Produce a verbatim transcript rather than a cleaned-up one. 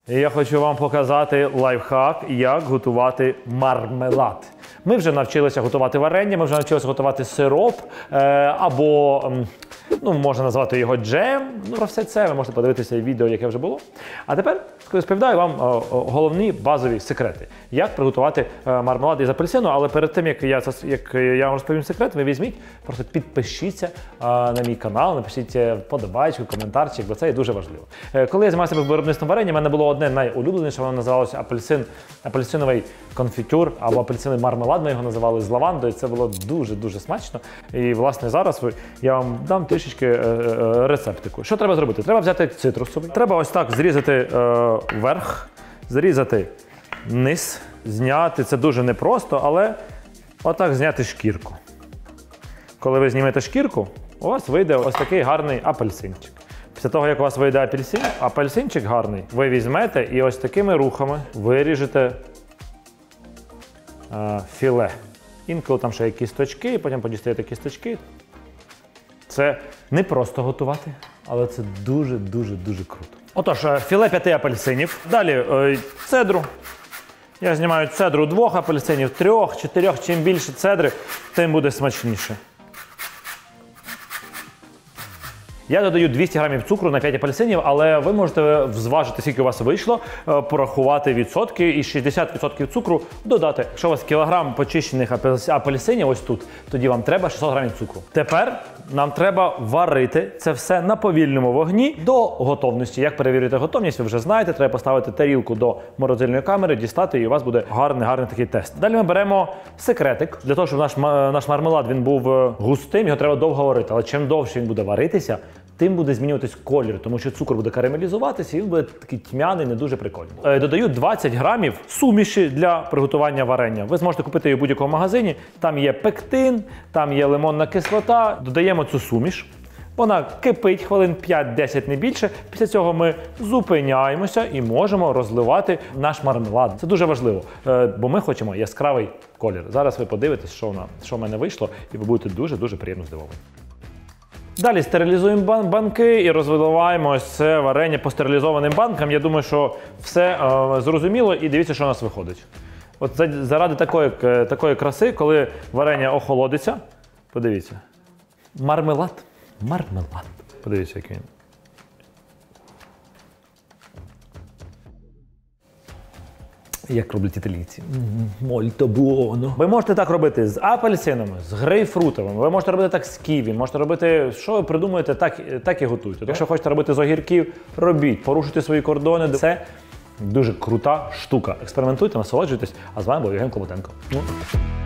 І я хочу вам показати лайфхак, як готувати мармелад. Ми вже навчилися готувати варення, ми вже навчилися готувати сироп, е, або, ну, можна назвати його джем. Ну, про все це ви можете подивитися відео, яке вже було. А тепер розповідаю вам о, о, головні базові секрети, як приготувати е, мармелад із апельсину. Але перед тим, як я, як я вам розповім секрет, ви візьміть, просто підпишіться е, на мій канал, напишіть вподобайку, коментарчик, бо це є дуже важливо. Е, коли я займався виробництвом варення, в мене було одне найулюбленіше, воно називалося апельсин, апельсиновий конфітюр або апельсиновий мармелад, ми його називали з лавандою. Це було дуже-дуже смачно. І, власне, зараз я вам дам трішечки е, е, рецептику. Що треба зробити? Треба взяти цитрусовий. Треба ось так зрізати е, верх, зрізати низ, зняти. Це дуже непросто, але отак зняти шкірку. Коли ви знімете шкірку, у вас вийде ось такий гарний апельсинчик. Після того, як у вас вийде апельсин, апельсинчик гарний, ви візьмете і ось такими рухами виріжете е, філе. Інколи там ще є кісточки, і потім подістаєте кісточки. Це не просто готувати, але це дуже-дуже-дуже круто. Отож, філе п'яти апельсинів. Далі е, цедру. Я знімаю цедру двох апельсинів, трьох, чотирьох. Чим більше цедри, тим буде смачніше. Я додаю двісті грамів цукру на п'ять апельсинів, але ви можете зважити, скільки у вас вийшло, порахувати відсотки і шістдесят відсотків цукру додати. Якщо у вас кілограм почищених апельсинів ось тут, тоді вам треба шістсот грамів цукру. Тепер нам треба варити це все на повільному вогні до готовності. Як перевірити готовність, ви вже знаєте, треба поставити тарілку до морозильної камери, дістати, і у вас буде гарний-гарний такий тест. Далі ми беремо секретик. Для того, щоб наш, наш мармелад він був густим, його треба довго варити. Але чим довше він буде варитися, тим буде змінюватись колір, тому що цукор буде карамелізуватися і він буде такий тьмяний, не дуже прикольний. Е, додаю двадцять грамів суміші для приготування варення. Ви зможете купити її в будь-якому магазині. Там є пектин, там є лимонна кислота. Додаємо цю суміш. Вона кипить хвилин п'ять-десять, не більше. Після цього ми зупиняємося і можемо розливати наш мармелад. Це дуже важливо, е, бо ми хочемо яскравий колір. Зараз ви подивитесь, що, вона, що в мене вийшло, і ви будете дуже-дуже приємно здивовані. Далі стерилізуємо банки і розливаємо ось це варення по стерилізованим банкам. Я думаю, що все е, зрозуміло, і дивіться, що у нас виходить. От заради такої, такої краси, коли варення охолодиться, подивіться. Мармелад. Мармелад. Подивіться, як він. Як роблять італійці. Мольто буоно. Ви можете так робити з апельсинами, з грейпфрутовими, ви можете робити так з ківі, можете робити, що ви придумаєте, так, так і готуйте. Якщо хочете робити з огірків, робіть, порушуйте свої кордони. Це дуже крута штука. Експериментуйте, насолоджуйтесь, а з вами був Євген Клопотенко.